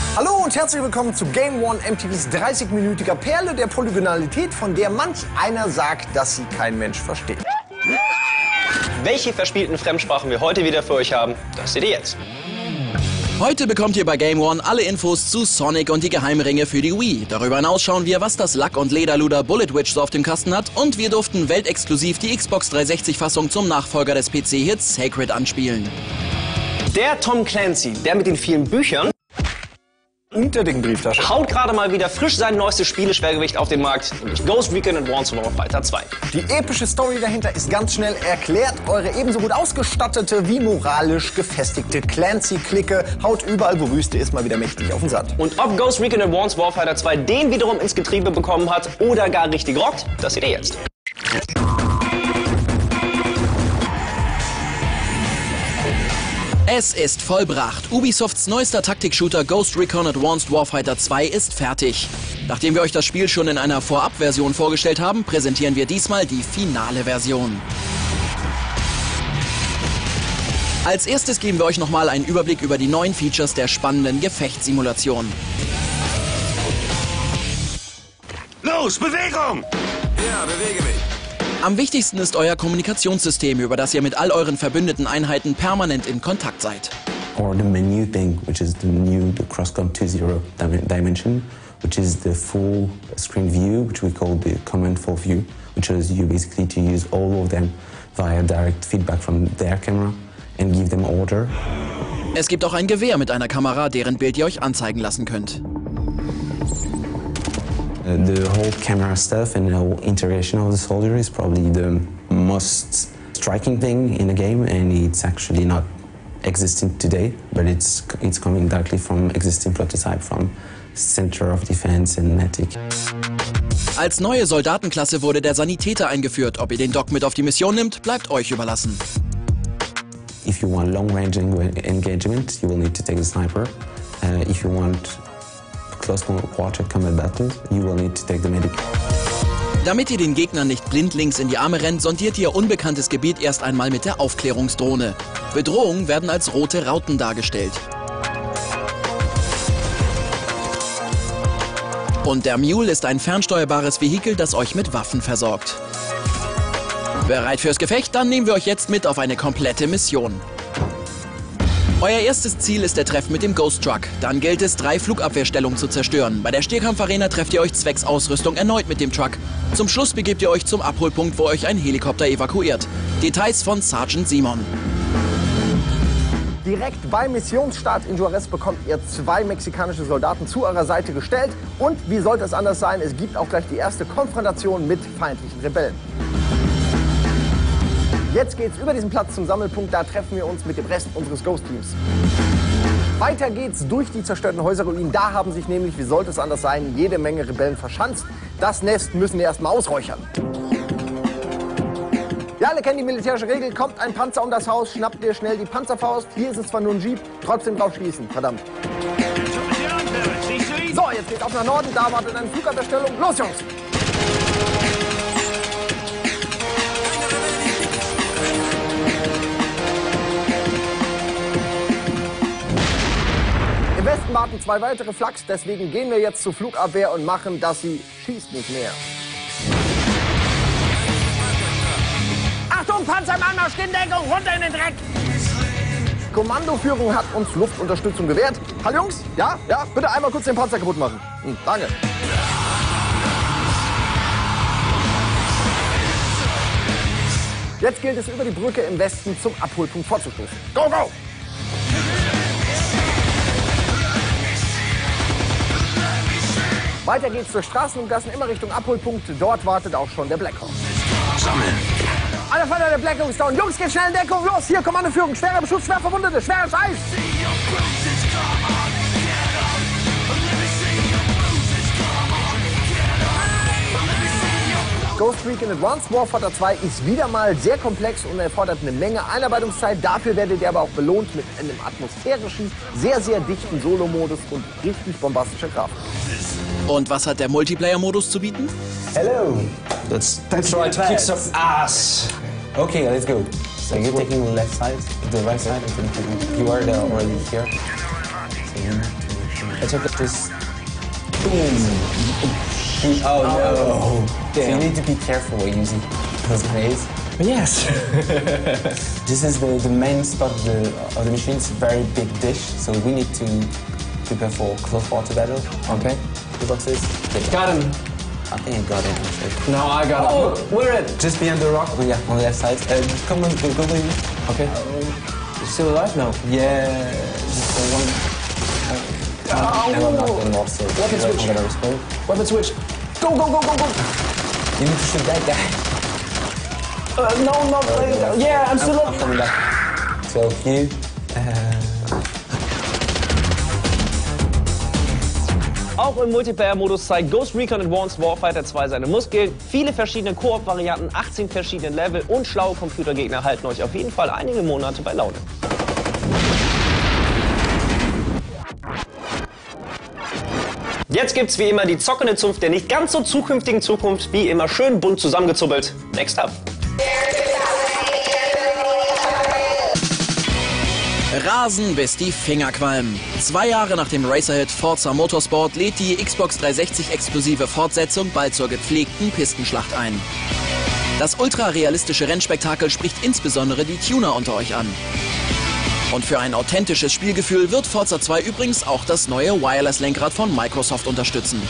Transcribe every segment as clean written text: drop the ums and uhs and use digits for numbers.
Hallo und herzlich willkommen zu Game One, MTVs 30-minütiger Perle der Polygonalität, von der manch einer sagt, dass sie kein Mensch versteht. Welche verspielten Fremdsprachen wir heute wieder für euch haben, das seht ihr jetzt. Heute bekommt ihr bei Game One alle Infos zu Sonic und die Geheimringe für die Wii. Darüber hinaus schauen wir, was das Lack- und Lederluder Bullet Witch so auf dem Kasten hat. Und wir durften weltexklusiv die Xbox 360-Fassung zum Nachfolger des PC-Hits Sacred anspielen. Der Tom Clancy, der mit den vielen Büchern, Unter den Brieftasche. haut gerade mal wieder frisch sein neuestes Spieleschwergewicht auf den Markt, nämlich Ghost Recon Advanced Warfighter 2. Die epische Story dahinter ist ganz schnell erklärt. Eure ebenso gut ausgestattete wie moralisch gefestigte Clancy-Clique haut überall, wo Wüste ist, mal wieder mächtig auf den Satt. Und ob Ghost Recon Advanced Warfighter 2 den wiederum ins Getriebe bekommen hat oder gar richtig rockt, das seht ihr jetzt. Es ist vollbracht. Ubisofts neuester Taktik-Shooter Ghost Recon Advanced Warfighter 2 ist fertig. Nachdem wir euch das Spiel schon in einer Vorab-Version vorgestellt haben, präsentieren wir diesmal die finale Version. Als erstes geben wir euch nochmal einen Überblick über die neuen Features der spannenden Gefechtssimulation. Los, Bewegung! Ja, bewege mich. Am wichtigsten ist euer Kommunikationssystem, über das ihr mit all euren verbündeten Einheiten permanent in Kontakt seid. Or the menu thing, which is the Crosscom 2.0 dimension, which is the full screen view, which we call the commandful view, which allows you basically to use all of them via direct feedback from their camera and give them order. Es gibt auch ein Gewehr mit einer Kamera, deren Bild ihr euch anzeigen lassen könnt. The whole camera stuff and the whole integration of the soldier is probably the most striking thing in the game, and it's actually not existing today, but it's coming directly from existing prototype from Center of Defense and Matic. Als neue Soldatenklasse wurde der Sanitäter eingeführt. Ob ihr den Doc mit auf die Mission nimmt, bleibt euch überlassen. If you want long-range engagement, you will need to take the sniper. If you want close quarter combat battle, you will need to take the medic. Damit ihr den Gegnern nicht blindlings in die Arme rennt, sondiert ihr unbekanntes Gebiet erst einmal mit der Aufklärungsdrohne. Bedrohungen werden als rote Rauten dargestellt. Und der Mule ist ein fernsteuerbares Vehikel, das euch mit Waffen versorgt. Bereit fürs Gefecht? Dann nehmen wir euch jetzt mit auf eine komplette Mission. Euer erstes Ziel ist der Treff mit dem Ghost Truck. Dann gilt es, 3 Flugabwehrstellungen zu zerstören. Bei der Stierkampfarena trefft ihr euch zwecks Ausrüstung erneut mit dem Truck. Zum Schluss begebt ihr euch zum Abholpunkt, wo euch ein Helikopter evakuiert. Details von Sergeant Simon. Direkt beim Missionsstart in Juarez bekommt ihr 2 mexikanische Soldaten zu eurer Seite gestellt. Und wie sollte es anders sein, es gibt auch gleich die erste Konfrontation mit feindlichen Rebellen. Jetzt geht's über diesen Platz zum Sammelpunkt, da treffen wir uns mit dem Rest unseres Ghost-Teams. Weiter geht's durch die zerstörten Häuserruinen, da haben sich nämlich, wie sollte es anders sein, jede Menge Rebellen verschanzt. Das Nest müssen wir erstmal ausräuchern. Ja, alle kennen die militärische Regel, kommt ein Panzer um das Haus, schnappt ihr schnell die Panzerfaust. Hier ist es zwar nur ein Jeep, trotzdem drauf schießen, verdammt. So, jetzt geht's auf nach Norden, da wartet eine Flugabwehrstellung. Los, Jungs! Im Westen warten 2 weitere Flaks, deswegen gehen wir jetzt zur Flugabwehr und machen, dass sie schießt nicht mehr. Achtung, Panzer im Anmarsch, in Deckung, runter in den Dreck! Kommandoführung hat uns Luftunterstützung gewährt. Hallo Jungs, ja, bitte einmal kurz den Panzer kaputt machen. Danke. Jetzt gilt es, über die Brücke im Westen zum Abholpunkt vorzustoßen. Go, go! Weiter geht's durch Straßen und Gassen immer Richtung Abholpunkt. Dort wartet auch schon der Blackhawk. Sammeln. Alle Feinde der Blackhawk ist down. Jungs, geht schnell in Deckung. Los, hier, Kommandoführung. Schwerer Beschuss, schwer Verwundete, schwerer Scheiß. Ghost Recon Advanced Warfighter 2 ist wieder mal sehr komplex und erfordert eine Menge Einarbeitungszeit. Dafür werdet ihr aber auch belohnt mit einem atmosphärischen, sehr, sehr dichten Solo-Modus und richtig bombastischer Grafik. Und was hat der Multiplayer-Modus zu bieten? Hello. Let's try to kick some ass. Okay, let's go. So you're taking the left side, the right side, and then you are already here. So I took this. Boom. Oh no. So you need to be careful using those grenades. Yes. This is the main spot of the machine. It's a very big dish, so we need to prepare for close water battle. Okay. The boxes. Got him. I think I got it. Actually. No, I got him. Oh, where at? Just behind the rock. Oh, yeah, on the left side. Come on, go in. Okay. You still alive? No. Yeah. Just one. I'm not going off, so Weapon switch. I'm gonna respond. Weapon switch. Go, go, go, go, go. You need to shoot that guy. No, not yeah, I'm still I'm coming back. So you. Auch im Multiplayer-Modus zeigt Ghost Recon Advanced Warfighter 2 seine Muskeln. Viele verschiedene Koop-Varianten, 18 verschiedene Level und schlaue Computergegner halten euch auf jeden Fall einige Monate bei Laune. Jetzt gibt's wie immer die zockende Zunft der nicht ganz so zukünftigen Zukunft, wie immer schön bunt zusammengezubbelt. Next up. Rasen, bis die Finger qualmen. 2 Jahre nach dem Racer-Hit Forza Motorsport lädt die Xbox 360-exklusive Fortsetzung bald zur gepflegten Pistenschlacht ein. Das ultra-realistische Rennspektakel spricht insbesondere die Tuner unter euch an. Und für ein authentisches Spielgefühl wird Forza 2 übrigens auch das neue Wireless-Lenkrad von Microsoft unterstützen.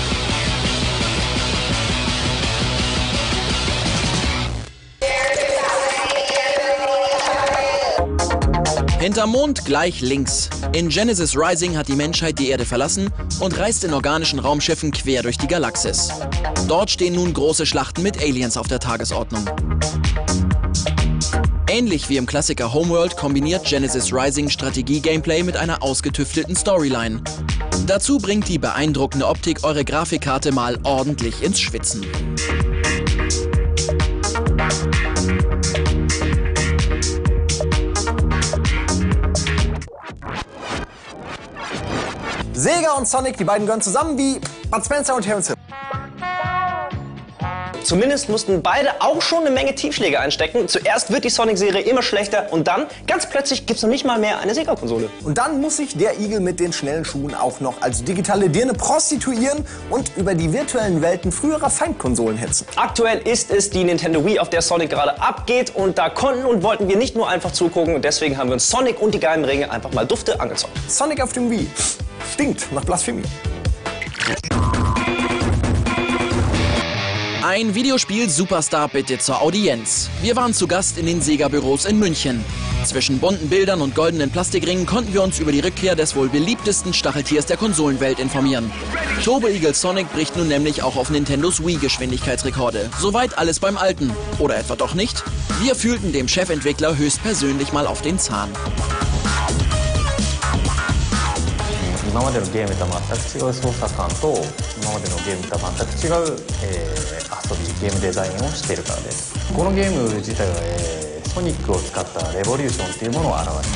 Hinterm Mond gleich links. In Genesis Rising hat die Menschheit die Erde verlassen und reist in organischen Raumschiffen quer durch die Galaxis. Dort stehen nun große Schlachten mit Aliens auf der Tagesordnung. Ähnlich wie im Klassiker Homeworld kombiniert Genesis Rising Strategie-Gameplay mit einer ausgetüftelten Storyline. Dazu bringt die beeindruckende Optik eure Grafikkarte mal ordentlich ins Schwitzen. Sega und Sonic, die beiden gehören zusammen wie Bud Spencer und Terence Hill. Zumindest mussten beide auch schon eine Menge Tiefschläge einstecken. Zuerst wird die Sonic-Serie immer schlechter und dann, ganz plötzlich, gibt's noch nicht mal mehr eine Sega-Konsole. Und dann muss sich der Igel mit den schnellen Schuhen auch noch als digitale Dirne prostituieren und über die virtuellen Welten früherer Feindkonsolen hetzen. Aktuell ist es die Nintendo Wii, auf der Sonic gerade abgeht und da konnten und wollten wir nicht nur einfach zugucken und deswegen haben wir uns Sonic und die geheimen Ringe einfach mal dufte angezockt. Sonic auf dem Wii stinkt nach Blasphemie. Ein Videospiel-Superstar bitte zur Audienz. Wir waren zu Gast in den Sega-Büros in München. Zwischen bunten Bildern und goldenen Plastikringen konnten wir uns über die Rückkehr des wohl beliebtesten Stacheltiers der Konsolenwelt informieren. Turbo Eagle Sonic bricht nun nämlich auch auf Nintendos Wii-Geschwindigkeitsrekorde. Soweit alles beim Alten. Oder etwa doch nicht? Wir fühlten dem Chefentwickler höchstpersönlich mal auf den Zahn. 今までのゲームとは全く違う操作感と今までのゲームとは全く違う、遊びゲームデザインをしているからです。このゲーム自体は、ソニックを使ったレボリューションというものを表しています。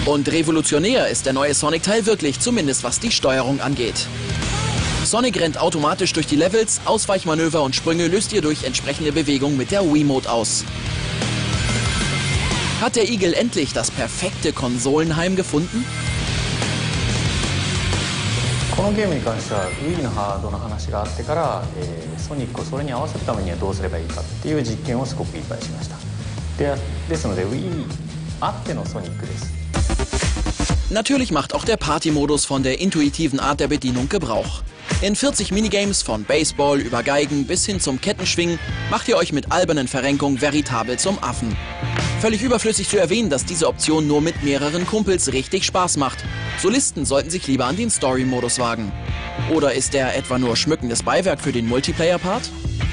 Und revolutionär ist der neue Sonic-Teil wirklich, zumindest was die Steuerung angeht. Sonic rennt automatisch durch die Levels, Ausweichmanöver und Sprünge löst ihr durch entsprechende Bewegung mit der Wiimote aus. Hat der Igel endlich das perfekte Konsolenheim gefunden? このゲームに関しては Wii のハードの話があってから、ソニックをそれに合わせるためにはどうすればいいかっていう実験をすごくいっぱいしました。ですので Wii あってのソニックです。 Natürlich macht auch der Party-Modus von der intuitiven Art der Bedienung Gebrauch. In 40 Minigames von Baseball über Geigen bis hin zum Kettenschwingen macht ihr euch mit albernen Verrenkungen veritabel zum Affen. Völlig überflüssig zu erwähnen, dass diese Option nur mit mehreren Kumpels richtig Spaß macht. Solisten sollten sich lieber an den Story-Modus wagen. Oder ist er etwa nur schmückendes Beiwerk für den Multiplayer-Part?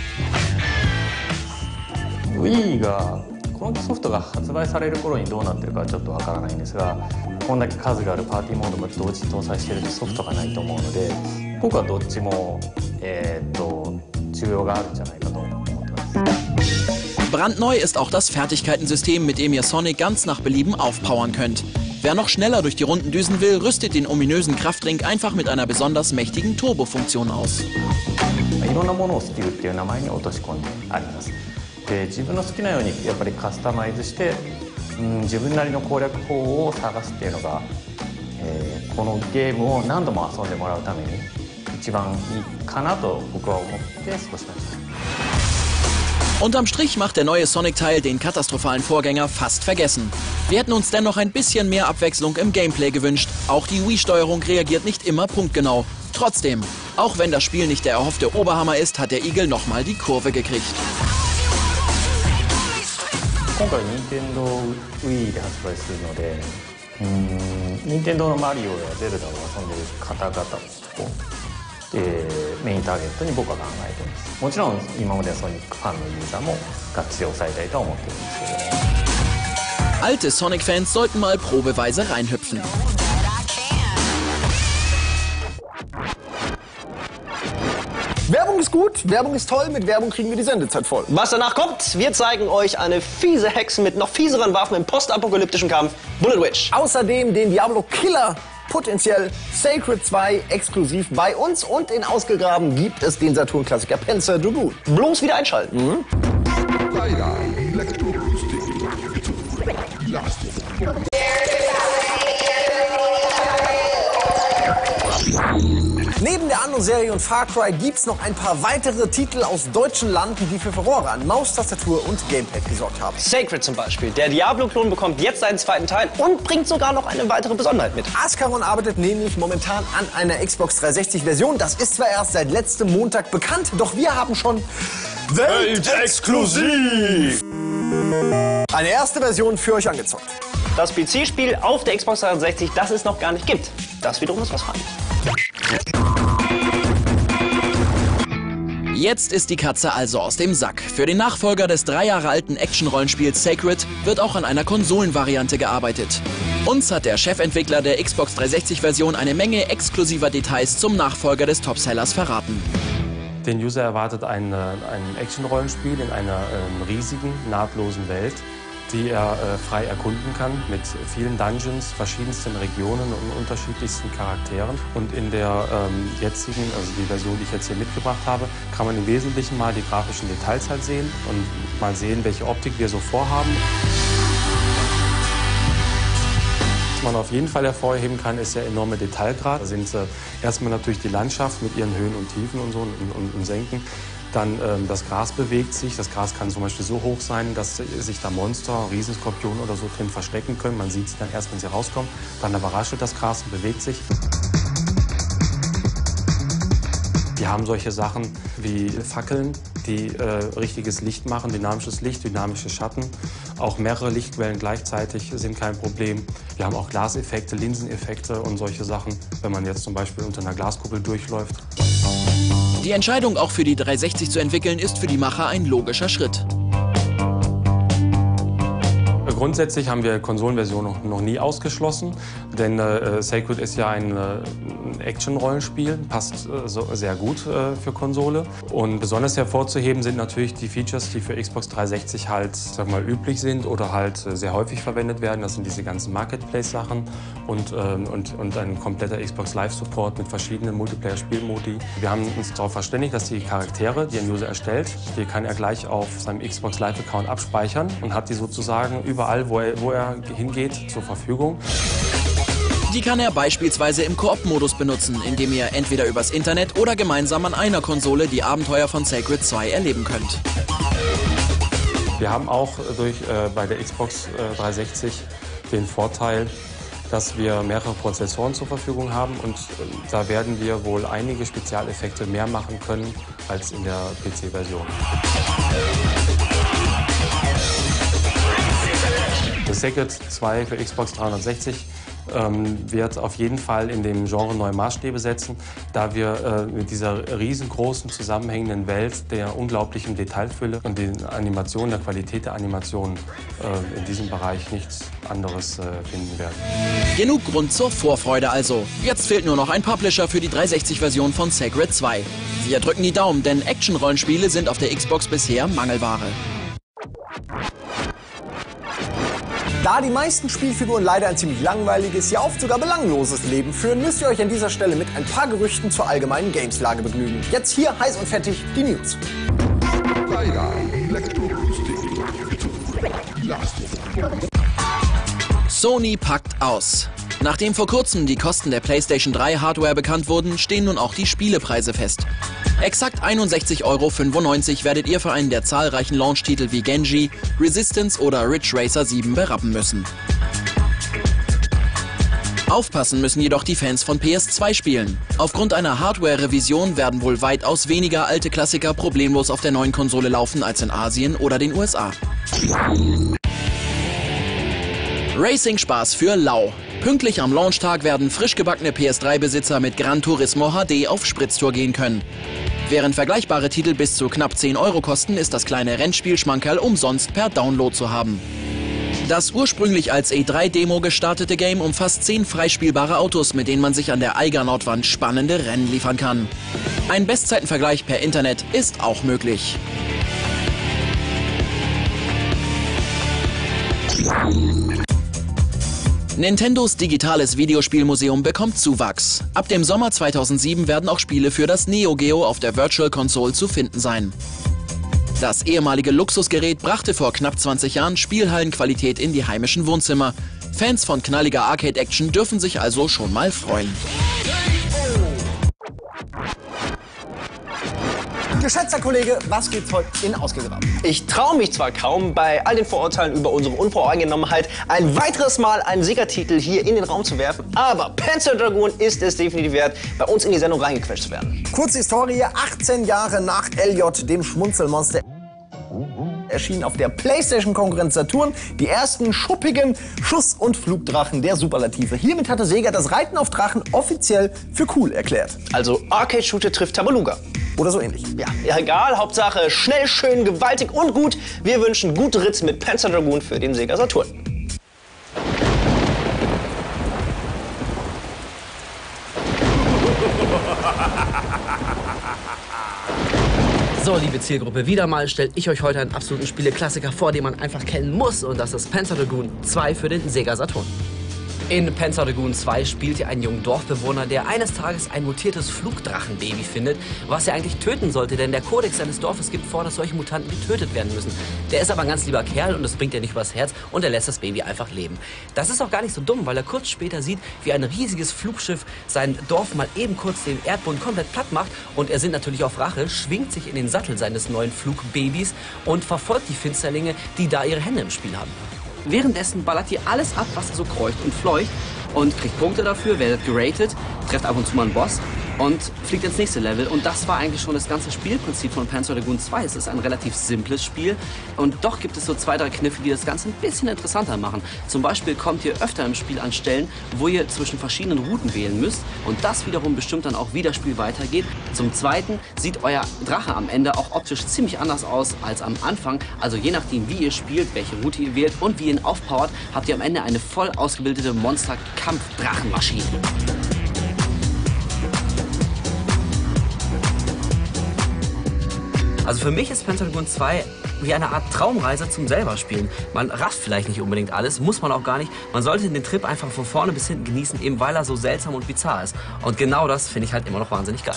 Wii がこのソフトが発売される頃にどうなってるかはちょっとわからないんですが、こんだけ数があるパーティーモードも同時に搭載しているソフトがないと思うので、僕はどっちも需要があるんじゃないかと思ってます。 Brandneu ist auch das Fertigkeitensystem, mit dem ihr Sonic ganz nach Belieben aufpowern könnt. Wer noch schneller durch die Runden düsen will, rüstet den ominösen Krafttrink einfach mit einer besonders mächtigen Turbo-Funktion aus. いろんなものをスキルっていう名前に落とし込んであります。で、自分の好きなようにやっぱりカスタマイズして、自分なりの攻略法を探すっていうのが、 このゲームを何度も遊んでもらうために一番いいかなと僕は思って少しました。 Unterm Strich macht der neue Sonic-Teil den katastrophalen Vorgänger fast vergessen. Wir hätten uns dennoch ein bisschen mehr Abwechslung im Gameplay gewünscht. Auch die Wii-Steuerung reagiert nicht immer punktgenau. Trotzdem, auch wenn das Spiel nicht der erhoffte Oberhammer ist, hat der Igel nochmal die Kurve gekriegt. 今回任天堂 Wii で発売するので、任天堂のマリオやゼルダを遊んでいる方々を、メインターゲットに僕は考えています。もちろん今まではソニックファンのユーザーもがっつり抑えたいとは思ってるんですけども。 Alte Sonic-Fans sollten mal probeweise reinhüpfen. Werbung ist gut, Werbung ist toll, mit Werbung kriegen wir die Sendezeit voll. Was danach kommt, wir zeigen euch eine fiese Hexe mit noch fieseren Waffen im postapokalyptischen Kampf, Bullet Witch. Außerdem den Diablo Killer, potenziell Sacred 2 exklusiv bei uns und in Ausgegraben gibt es den Saturn-Klassiker Panzer Dragoon. Bloß wieder einschalten. Neben der Anno-Serie und Far Cry gibt's noch ein paar weitere Titel aus deutschen Landen, die für Furore an Maus, Tastatur und Gamepad gesorgt haben. Sacred zum Beispiel. Der Diablo-Klon bekommt jetzt seinen zweiten Teil und bringt sogar noch eine weitere Besonderheit mit. Ascaron arbeitet nämlich momentan an einer Xbox 360-Version. Das ist zwar erst seit letztem Montag bekannt, doch wir haben schon Weltexklusiv eine erste Version für euch angezockt. Das PC-Spiel auf der Xbox 360, das es noch gar nicht gibt. Das wiederum ist was Feines. Jetzt ist die Katze also aus dem Sack. Für den Nachfolger des 3 Jahre alten Action-Rollenspiels Sacred wird auch an einer Konsolenvariante gearbeitet. Uns hat der Chefentwickler der Xbox 360-Version eine Menge exklusiver Details zum Nachfolger des Topsellers verraten. Den User erwartet ein Action-Rollenspiel in einer riesigen, nahtlosen Welt, die er frei erkunden kann mit vielen Dungeons, verschiedensten Regionen und unterschiedlichsten Charakteren. Und in der jetzigen, also die Version, die ich jetzt hier mitgebracht habe, kann man im Wesentlichen mal die grafischen Details halt sehen und mal sehen, welche Optik wir so vorhaben. Was man auf jeden Fall hervorheben kann, ist der enorme Detailgrad. Da sind erstmal natürlich die Landschaft mit ihren Höhen und Tiefen und so und Senken. Dann das Gras bewegt sich. Das Gras kann zum Beispiel so hoch sein, dass sich da Monster, Riesenskorpione oder so drin verstecken können. Man sieht sie dann erst, wenn sie rauskommen. Dann aber raschelt das Gras und bewegt sich. Wir haben solche Sachen wie Fackeln, die richtiges Licht machen, dynamisches Licht, dynamische Schatten. Auch mehrere Lichtquellen gleichzeitig sind kein Problem. Wir haben auch Glaseffekte, Linseneffekte und solche Sachen, wenn man jetzt zum Beispiel unter einer Glaskuppel durchläuft. Die Entscheidung, auch für die 360 zu entwickeln, ist für die Macher ein logischer Schritt. Grundsätzlich haben wir Konsolenversion noch nie ausgeschlossen, denn Sacred ist ja ein Action-Rollenspiel, passt sehr gut für Konsole. Und besonders hervorzuheben sind natürlich die Features, die für Xbox 360 halt, sag mal, üblich sind oder halt sehr häufig verwendet werden. Das sind diese ganzen Marketplace-Sachen und ein kompletter Xbox Live-Support mit verschiedenen Multiplayer-Spielmodi. Wir haben uns darauf verständigt, dass die Charaktere, die ein User erstellt, die kann er gleich auf seinem Xbox Live-Account abspeichern und hat die sozusagen überall, wo er hingeht, zur Verfügung. Die kann er beispielsweise im Koop-Modus benutzen, indem ihr entweder übers Internet oder gemeinsam an einer Konsole die Abenteuer von Sacred 2 erleben könnt. Wir haben auch bei der Xbox 360 den Vorteil, dass wir mehrere Prozessoren zur Verfügung haben und da werden wir wohl einige Spezialeffekte mehr machen können als in der PC-Version. Sacred 2 für Xbox 360 wird auf jeden Fall in dem Genre neue Maßstäbe setzen, da wir mit dieser riesengroßen zusammenhängenden Welt, der unglaublichen Detailfülle und der Animation, der Qualität der Animation in diesem Bereich nichts anderes finden werden. Genug Grund zur Vorfreude also. Jetzt fehlt nur noch ein Publisher für die 360-Version von Sacred 2. Wir drücken die Daumen, denn Action-Rollenspiele sind auf der Xbox bisher Mangelware. Da die meisten Spielfiguren leider ein ziemlich langweiliges, ja oft sogar belangloses Leben führen, müsst ihr euch an dieser Stelle mit ein paar Gerüchten zur allgemeinen Gameslage begnügen. Jetzt hier heiß und fettig die News. Sony packt aus. Nachdem vor kurzem die Kosten der PlayStation 3 Hardware bekannt wurden, stehen nun auch die Spielepreise fest. Exakt 61,95 € werdet ihr für einen der zahlreichen Launch-Titel wie Genji, Resistance oder Ridge Racer 7 berappen müssen. Aufpassen müssen jedoch die Fans von PS2-Spielen. Aufgrund einer Hardware-Revision werden wohl weitaus weniger alte Klassiker problemlos auf der neuen Konsole laufen als in Asien oder den USA. Racing-Spaß für lau. Pünktlich am Launchtag werden frisch gebackene PS3-Besitzer mit Gran Turismo HD auf Spritztour gehen können. Während vergleichbare Titel bis zu knapp 10 € kosten, ist das kleine Rennspiel-Schmankerl umsonst per Download zu haben. Das ursprünglich als E3-Demo gestartete Game umfasst 10 freispielbare Autos, mit denen man sich an der Eiger-Nordwand spannende Rennen liefern kann. Ein Bestzeitenvergleich per Internet ist auch möglich. Nintendos digitales Videospielmuseum bekommt Zuwachs. Ab dem Sommer 2007 werden auch Spiele für das Neo Geo auf der Virtual Console zu finden sein. Das ehemalige Luxusgerät brachte vor knapp 20 Jahren Spielhallenqualität in die heimischen Wohnzimmer. Fans von knalliger Arcade-Action dürfen sich also schon mal freuen. Geschätzter Kollege, was gibt's heute in Ausgegraben? Ich traue mich zwar kaum, bei all den Vorurteilen über unsere Unvoreingenommenheit ein weiteres Mal einen Siegertitel hier in den Raum zu werfen, aber Panzer Dragoon ist es definitiv wert, bei uns in die Sendung reingequetscht zu werden. Kurze Historie, 18 Jahre nach LJ, dem Schmunzelmonster, erschienen auf der PlayStation-Konkurrenz Saturn die ersten schuppigen Schuss- und Flugdrachen der Superlative. Hiermit hatte Sega das Reiten auf Drachen offiziell für cool erklärt. Also Arcade-Shooter trifft Tabaluga. Oder so ähnlich. Ja, egal, Hauptsache schnell, schön, gewaltig und gut. Wir wünschen gute Ritz mit Panzer Dragoon für den Sega Saturn. So, liebe Zielgruppe, wieder mal stelle ich euch heute einen absoluten Spieleklassiker vor, den man einfach kennen muss. Und das ist Panzer Dragoon 2 für den Sega Saturn. In Panzer Dragoon 2 spielt ihr einen jungen Dorfbewohner, der eines Tages ein mutiertes Flugdrachenbaby findet, was er eigentlich töten sollte, denn der Kodex seines Dorfes gibt vor, dass solche Mutanten getötet werden müssen. Der ist aber ein ganz lieber Kerl und das bringt er nicht übers Herz und er lässt das Baby einfach leben. Das ist auch gar nicht so dumm, weil er kurz später sieht, wie ein riesiges Flugschiff sein Dorf mal eben kurz den Erdboden komplett platt macht und er sinnt natürlich auf Rache, schwingt sich in den Sattel seines neuen Flugbabys und verfolgt die Finsterlinge, die da ihre Hände im Spiel haben. Währenddessen ballert ihr alles ab, was so kreucht und fleucht und kriegt Punkte dafür, werdet geratet, trefft ab und zu mal einen Boss und fliegt ins nächste Level. Und das war eigentlich schon das ganze Spielprinzip von Panzer Dragoon 2. Es ist ein relativ simples Spiel und doch gibt es so 2, 3 Kniffe, die das Ganze ein bisschen interessanter machen. Zum Beispiel kommt ihr öfter im Spiel an Stellen, wo ihr zwischen verschiedenen Routen wählen müsst und das wiederum bestimmt dann auch, wie das Spiel weitergeht. Zum Zweiten sieht euer Drache am Ende auch optisch ziemlich anders aus als am Anfang. Also je nachdem, wie ihr spielt, welche Route ihr wählt und wie ihr ihn aufpowert, habt ihr am Ende eine voll ausgebildete Monster-Kampf-Drachenmaschine. Also für mich ist Panzer Dragoon 2 wie eine Art Traumreise zum selber spielen. Man rafft vielleicht nicht unbedingt alles, muss man auch gar nicht. Man sollte den Trip einfach von vorne bis hinten genießen, eben weil er so seltsam und bizarr ist. Und genau das finde ich halt immer noch wahnsinnig geil.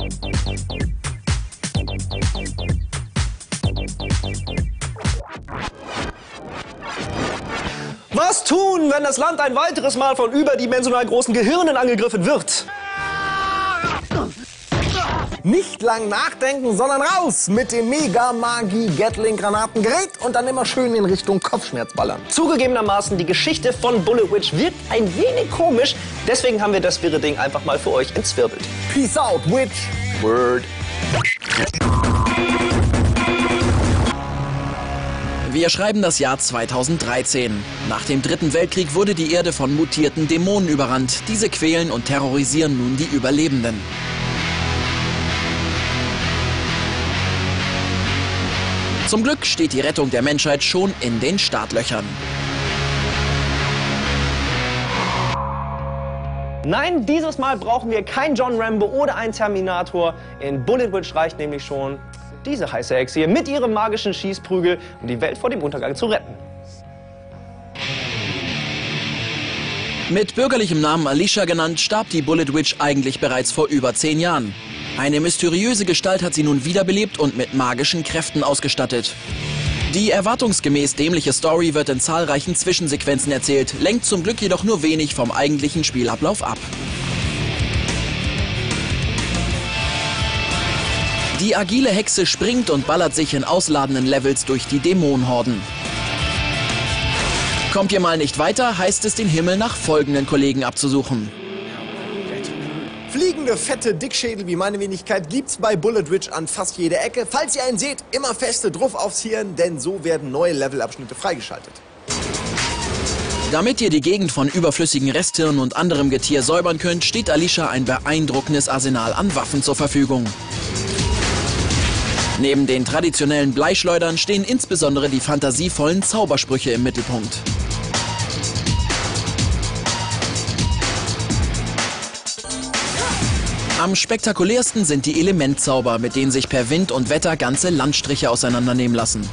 Was tun, wenn das Land ein weiteres Mal von überdimensional großen Gehirnen angegriffen wird? Nicht lang nachdenken, sondern raus mit dem Mega-Magie-Gatling-Granatengerät und dann immer schön in Richtung Kopfschmerz ballern. Zugegebenermaßen, die Geschichte von Bullet Witch wirkt ein wenig komisch. Deswegen haben wir das wirre Ding einfach mal für euch entzwirbelt. Peace out, Witch. Word. Wir schreiben das Jahr 2013. Nach dem Dritten Weltkrieg wurde die Erde von mutierten Dämonen überrannt. Diese quälen und terrorisieren nun die Überlebenden. Zum Glück steht die Rettung der Menschheit schon in den Startlöchern. Nein, dieses Mal brauchen wir keinen John Rambo oder einen Terminator. In Bullet Witch reicht nämlich schon diese heiße Hexe hier mit ihrem magischen Schießprügel, um die Welt vor dem Untergang zu retten. Mit bürgerlichem Namen Alicia genannt, starb die Bullet Witch eigentlich bereits vor über 10 Jahren. Eine mysteriöse Gestalt hat sie nun wiederbelebt und mit magischen Kräften ausgestattet. Die erwartungsgemäß dämliche Story wird in zahlreichen Zwischensequenzen erzählt, lenkt zum Glück jedoch nur wenig vom eigentlichen Spielablauf ab. Die agile Hexe springt und ballert sich in ausladenden Levels durch die Dämonenhorden. Kommt ihr mal nicht weiter, heißt es, den Himmel nach folgenden Kollegen abzusuchen. Fliegende, fette Dickschädel wie meine Wenigkeit gibt's bei Bullet Witch an fast jeder Ecke. Falls ihr einen seht, immer feste drauf aufs Hirn, denn so werden neue Levelabschnitte freigeschaltet. Damit ihr die Gegend von überflüssigen Resthirnen und anderem Getier säubern könnt, steht Alicia ein beeindruckendes Arsenal an Waffen zur Verfügung. Neben den traditionellen Bleischleudern stehen insbesondere die fantasievollen Zaubersprüche im Mittelpunkt. Am spektakulärsten sind die Elementzauber, mit denen sich per Wind und Wetter ganze Landstriche auseinandernehmen lassen.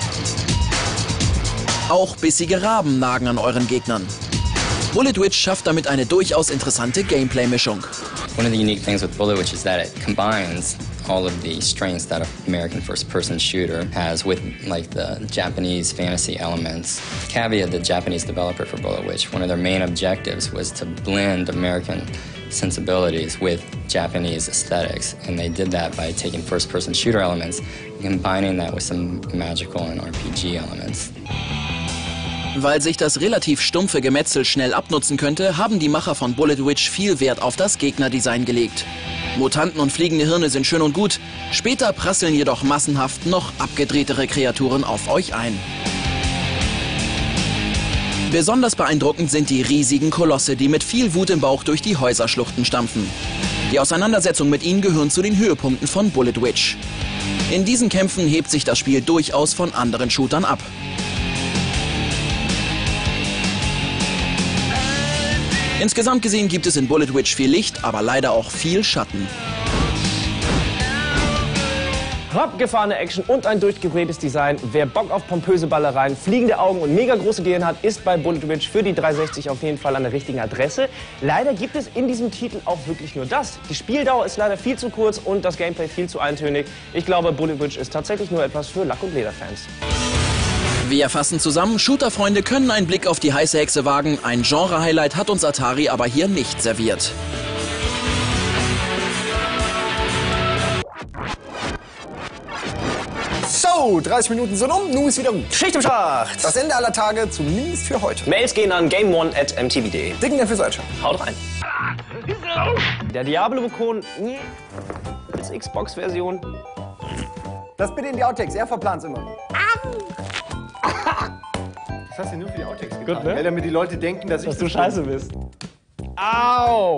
Auch bissige Raben nagen an euren Gegnern. Bullet Witch schafft damit eine durchaus interessante Gameplay-Mischung. One of the unique things with Bullet Witch is that it combines all of the strengths that an American first-person shooter has with like the Japanese fantasy elements. Cavia, the Japanese developer for Bullet Witch, one of their main objectives was to blend American sensibilities with Japanese aesthetics, and they did that by taking first-person shooter elements and combining that with some magical and RPG elements. Weil sich das relativ stumpfe Gemetzel schnell abnutzen könnte, haben die Macher von Bullet Witch viel Wert auf das Gegnerdesign gelegt. Mutanten und fliegende Hirne sind schön und gut, später prasseln jedoch massenhaft noch abgedrehtere Kreaturen auf euch ein. Besonders beeindruckend sind die riesigen Kolosse, die mit viel Wut im Bauch durch die Häuserschluchten stampfen. Die Auseinandersetzungen mit ihnen gehören zu den Höhepunkten von Bullet Witch. In diesen Kämpfen hebt sich das Spiel durchaus von anderen Shootern ab. Insgesamt gesehen gibt es in Bullet Witch viel Licht, aber leider auch viel Schatten. Abgefahrene Action und ein durchgedrehtes Design. Wer Bock auf pompöse Ballereien, fliegende Augen und mega große Gehirn hat, ist bei Bullet Witch für die 360 auf jeden Fall an der richtigen Adresse. Leider gibt es in diesem Titel auch wirklich nur das. Die Spieldauer ist leider viel zu kurz und das Gameplay viel zu eintönig. Ich glaube, Bullet Witch ist tatsächlich nur etwas für Lack- und Lederfans. Wir fassen zusammen, Shooter-Freunde können einen Blick auf die heiße Hexe wagen. Ein Genre-Highlight hat uns Atari aber hier nicht serviert. So, 30 Minuten sind um, nun ist wieder gut. Schicht im Schacht! Das Ende aller Tage, zumindest für heute. Mails gehen an game1@mtv.de. Dicken Dank fürs Einschauen. Haut rein! Der Diablo-Vulkan als Xbox-Version. Das bitte in die Outtakes, er verplant immer. Das hast du nur für die Outtakes getan, Gut, ne? Ja, damit die Leute denken, dass du scheiße bist. Au!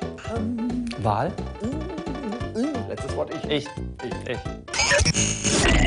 Wahl? Letztes Wort ich. Ich.